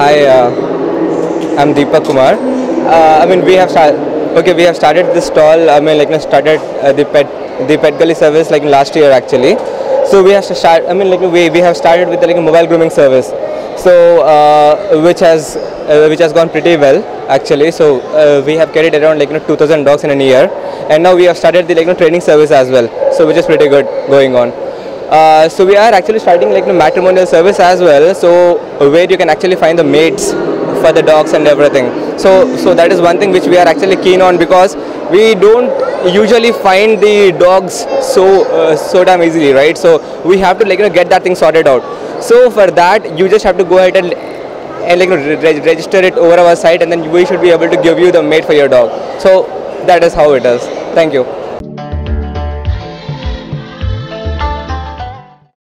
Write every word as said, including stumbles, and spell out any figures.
Hi, uh, I'm Deepak Kumar. Uh, I mean, we have started. Okay, we have started this stall. I mean, like, you know, started uh, the pet the pet gully service like last year actually. So we have to start. I mean, like we we have started with like a mobile grooming service. So uh, which has uh, which has gone pretty well actually. So uh, we have carried around like you know two thousand dogs in a year, and now we have started the like you know, training service as well. So which is pretty good going on. Uh, so we are actually starting like a matrimonial service as well. So where you can actually find the mates for the dogs and everything. So so that is one thing which we are actually keen on, because we don't usually find the dogs so uh, so damn easily, right? So we have to like you know get that thing sorted out. So for that you just have to go ahead and and like you know, re register it over our site, and then we should be able to give you the mate for your dog. So that is how it is. Thank you.